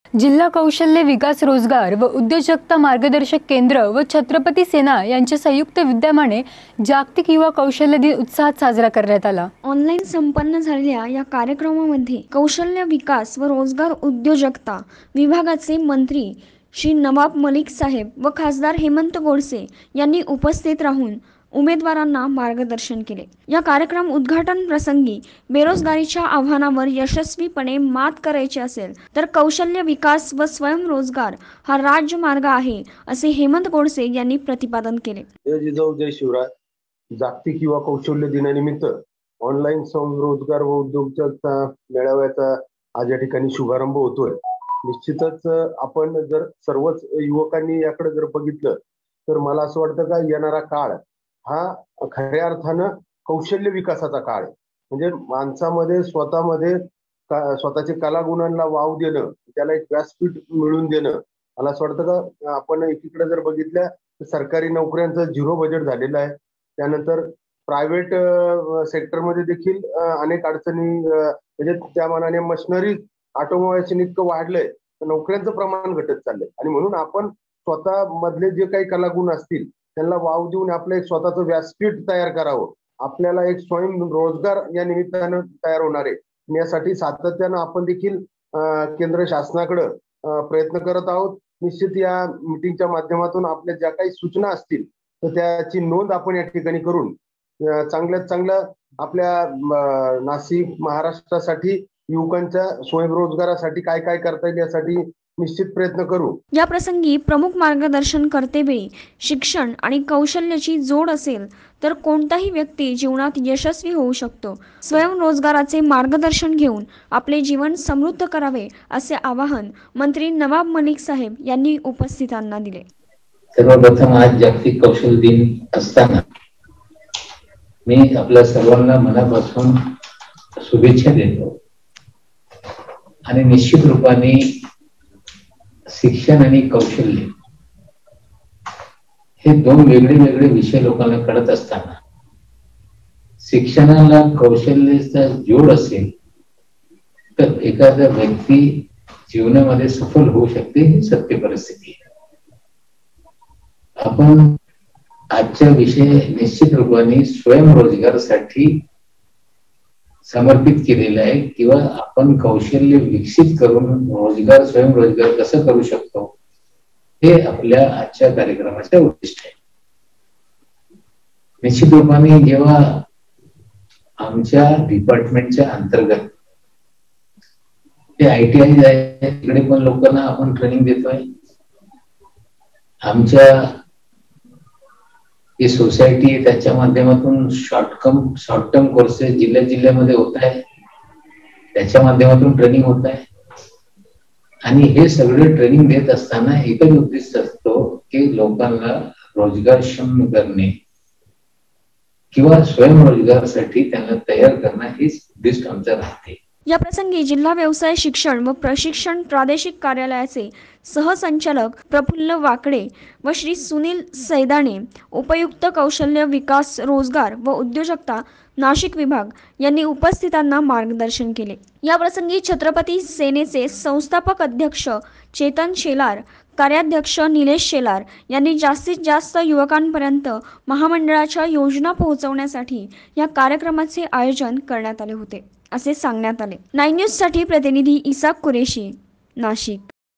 जिल्हा कौशल्य विकास रोजगार व उद्योजकता मार्गदर्शक केंद्र व छत्रपती सेना यांच्या संयुक्त विद्यमाने जागतिक युवा कौशल्य दिन उत्साहात साजरा करण्यात आला। ऑनलाईन संपन्न झालेल्या या कार्यक्रमामध्ये कौशल्य विकास व रोजगार उद्योजकता विभागाचे मंत्री श्री नवाब मलिक साहेब व खासदार हेमंत गोडसे यांनी उपस्थित राहून उमेदवारांना मार्गदर्शन केले। या कार्यक्रम उद्घाटन प्रसंगी बेरोजगारीच्या आव्हानावर यशस्वीपणे मात करायची असेल तर कौशल्य विकास व स्वयंरोजगार हा राजमार्ग आहे, असे हेमंत गोडसे यांनी प्रतिपादन केले। जय जिजाऊ जय शिवराय। जागतिक युवा कौशल्य दिनानिमित्त ऑनलाईन स्वयंरोजगार व उद्योजकता मेळाव्याचा आज या ठिकाणी शुभारंभ होतोय। निश्चितच आपण जर सर्वच युवकांनी याकडे जर बघितलं तर मला असं वाटतं का येणारा काळ हा खऱ्या अर्थानं कौशल्य विकासाचा काळ आहे। म्हणजे माणसामध्ये स्वतःच्या कलागुणांना वाव देणं, त्याला एक व्यासपीठ मिळवून देणं। मला असं वाटतं का आपण एकीकडे जर बघितलं तर सरकारी नोकऱ्यांचं झिरो बजेट झालेलं आहे। त्यानंतर प्रायव्हेट सेक्टरमध्ये देखील अनेक अडचणी, म्हणजे त्या मानाने मशिनरी ऑटोमोबाईलचं इतकं वाढलंय तर नोकऱ्यांचं प्रमाण घटत चाललंय। आणि म्हणून आपण स्वतः मधले जे काही कलागुण असतील त्यांना वाव देऊन आपलं एक स्वतःचं व्यासपीठ तयार करावं। आपल्याला एक स्वयंरोजगार या निमित्तानं तयार होणार आहे। यासाठी सातत्यानं आपण देखील केंद्र शासनाकडे प्रयत्न करत आहोत। निश्चित या मीटिंगच्या माध्यमातून आपल्या ज्या काही सूचना असतील तर त्याची नोंद आपण या ठिकाणी करून चांगल्यात चांगलं आपल्या नाशिक महाराष्ट्रासाठी युवकांच्या स्वयंरोजगारासाठी काय काय करता येईल यासाठी निश्चित प्रयत्न करू। या प्रसंगी प्रमुख मार्गदर्शन करतेवेळी शिक्षण आणि कौशल्याची जोड असेल तर कोणताही व्यक्ती जीवनात यशस्वी होऊ शकतो। स्वयंरोजगाराचे मार्गदर्शन घेऊन आपले जीवन समृद्ध करावे असे आवाहन मंत्री नवाब मलिक साहेब यांनी उपस्थितांना दिले। सर्वप्रथम आज जागतिक कौशल्य दिन असताना मी आपल्या सर्वांना मनापासून शुभेच्छा देतो आणि निश्चित रूपाने शिक्षण आणि कौशल्य हे दोन वेगळे वेगळे विषय लोकांना कळत असताना शिक्षणाला कौशल्याचा जोड असेल तर एखादा व्यक्ती जीवनामध्ये सफल होऊ शकते, ही सत्य परिस्थिती आहे। आपण आजचा विषय निश्चित रूपाने स्वयंरोजगारासाठी समर्पित केलेला आहे किंवा आपण कौशल्य विकसित करून स्वयंरोजगार कसं करू शकतो हे आपल्या आजच्या कार्यक्रमाचे उद्दिष्ट आहे। निश्चित रूपाने जेव्हा आमच्या डिपार्टमेंटच्या अंतर्गत ते ITI आहे तिकडे पण लोकांना आपण ट्रेनिंग देतोय। आमच्या ही सोसायटी आहे त्याच्या माध्यमातून शॉर्ट टर्म कोर्सेस जिल्ह्यामध्ये होत आहे, त्याच्या माध्यमातून ट्रेनिंग होत आहे। आणि हे सगळे ट्रेनिंग देत असताना एकच उद्दिष्ट असतो की लोकांना रोजगारक्षम करणे किंवा स्वयंरोजगारासाठी त्यांना तयार करणं हेच उद्दिष्ट आमचं राहते। या प्रसंगी जिल्हा व्यवसाय शिक्षण व प्रशिक्षण प्रादेशिक कार्यालयाचे सहसंचालक प्रफुल्ल वाकडे व श्री सुनील सैदाने, उपायुक्त कौशल्य विकास रोजगार व उद्योजकता नाशिक विभाग यांनी उपस्थितांना मार्गदर्शन केले। या प्रसंगी छत्रपती सेनेचे संस्थापक अध्यक्ष चेतन शेलार, कार्याध्यक्ष निलेश शेलार यांनी जास्तीत जास्त युवकांपर्यंत महामंडळाच्या योजना पोहोचवण्यासाठी या कार्यक्रमाचे आयोजन करण्यात आले होते असे सांगण्यात आले। 9 न्यूज साठी प्रतिनिधी इसाक कुरेशी, नाशिक।